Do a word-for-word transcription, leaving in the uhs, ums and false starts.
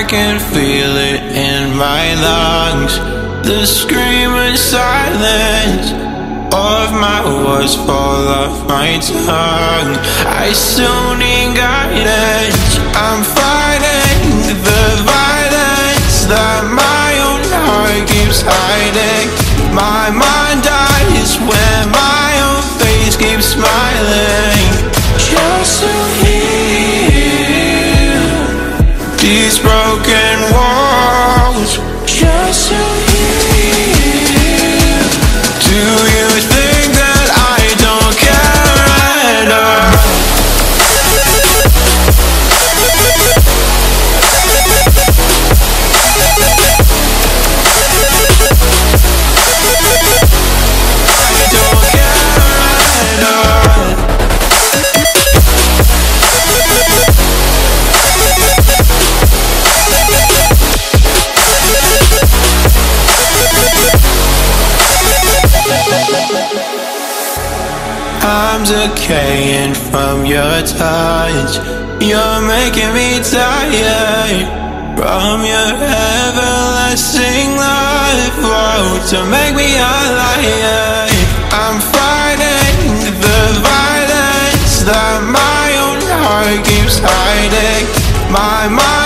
I can feel it in my lungs. The screaming silence of my words fall off my tongue. I still need guidance. I'm fighting the violence that my own heart keeps hiding. My mind dies when my own face keeps smiling. Just to heal these broken walls. Just to heal. Do you think that I don't care at all? I'm decaying from your touch. You're making me tired from your everlasting love. Whoa, to make me alive. I'm fighting the violence that my own heart keeps hiding. My mind